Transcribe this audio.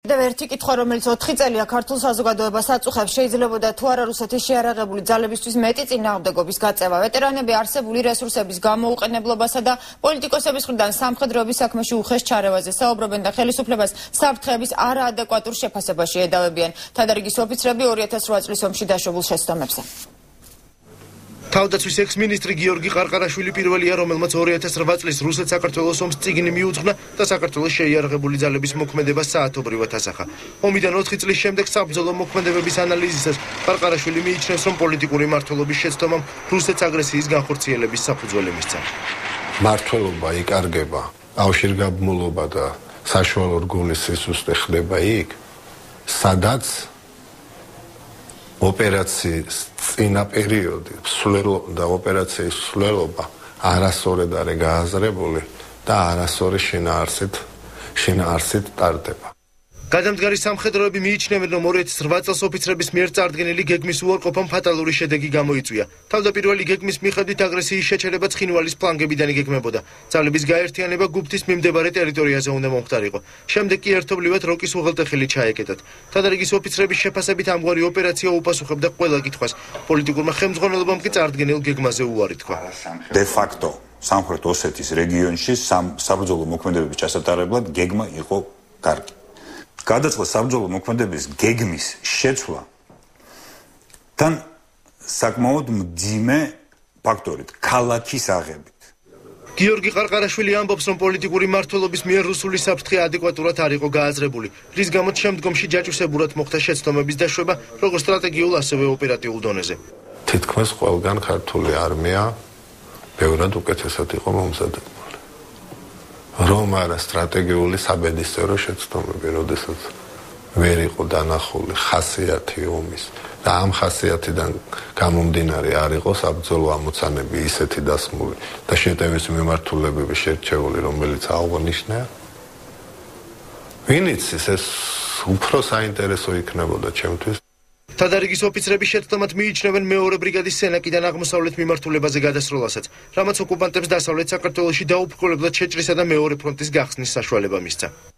ერთი კითხვა, რომელიც 4 წელია ქართულ საზოგადოებას აწუხებს, შეიძლებოდა თუ არა რუსეთის შეიარაღებული ძალებისთვის მეტი წინააღმდეგობის გაწევა, ვეტერანები არსებული რესურსების გამოუყენებლობასა და პოლიტიკოსების მხრიდან სამხედროების საქმეში უხეშ ჩარევაზე საუბრობენ და ხელისუფლებას საფრთხეების არაადეკვატურ შეფასებაში ედავებიან. თადარიგის ოფიცრები 2008 წლის ომში დაშვებულ შეცდომებზე. თავდაცვის ექს-მინისტრი გიორგი ყარყარაშვილი პირველია, რომელმაც 2008 წლის რუსეთ-საქართველოს ომს წიგნი მიუძღვნა და საქართველოს შეიარაღებული ძალების მოქმედებას საათობრივად ასახა. ომიდან 4 წლის შემდეგ საბრძოლო მოქმედებების ანალიზისას ყარყარაშვილი მიიჩნევს, რომ პოლიტიკური მმართველობის შეცდომამ რუსეთს აგრესიის განხორციელების საფუძველი მისცა. მმართველობა იკარგება, კავშირგაბმულობა და საშუალო რგოლის სისუსტე ხდება იქ, სადაც ოპერაციის წინა პერიოდი და ოპერაციის მსვლელობა არასწორად არის გააზრებული და არასწორი შინაარსით ტარდება. გადამდგარი სამხედროები მიიჩნევენ, რომ 2008 წელს ოფიცრების მიერ წარდგენილი გეგმის უარყოფამ ფატალური შედეგი გამოიწვია. თავდაპირველი გეგმის მიხედვით აგრესიის შეჩერება ცხინვალის ფლანგებიდან იგეგმებოდა. ძალების გაერთიანება გუფთის მიმდებარე ტერიტორიაზე უნდა მომხდარიყო. შემდეგ კი ერთობლივად როკის უღელტეხილი ჩაეკეტათ. თადარიგის ოფიცრების შეფასებით ამგვარი ოპერაცია უპასუხებდა ყველა კითხვას. პოლიტიკურმა ხელმძღვანელობამ კი წარდგენილ გეგმაზე უარი თქვა. De facto სამხრეთ ოსეთის რეგიონში საბრძოლო მოქმედებების ჩასატარებლად გეგმა იყო კარგი. გადაწყდა საბრძოლო მოქმედების გეგმის შეცვლა თან საკმაოდ მძიმე ფაქტორით, ქალაქის აღებით. გიორგი ყარყარაშვილი ამბობს, რომ პოლიტიკური მმართველობის მიერ რუსული საფრთხე ადეკვატურად არ იყო გააზრებული, რის გამოც შემდგომში ჯაჭვისებურად მოხდა შეცდომების დაშვება, როგორც სტრატეგიულ, ასევე ოპერატიულ დონეზე. თითქმის ყველგან ქართული არმია ბევრად უკეთესად იყო მომზადებული. რომ არა სტრატეგიული საბედისწერო შეცდომები, როდესაც ვერ იყო დანახული ხასიათი ომის და ამ ხასიათიდან გამომდინარე არ იყო საბრძოლო ამოცანები ისეთი დასმული და შეტევის მიმართულებები შერჩეული, რომელიც აღნიშნია. ვინ იცის, ეს უფრო საინტერესო იქნებოდა ჩემთვის. თადარიგის ოფიცრები შეცდომად მიიჩნევენ მეორე ბრიგადის სენაკიდან აღმოსავლეთ მიმართულებაზე გადასროლასაც, რამაც ოკუპანტებს დასავლეთ საქართველოში დაუბრკოლებლად შეჭრისა და მეორე ფრონტის გახსნის საშუალება მისცა.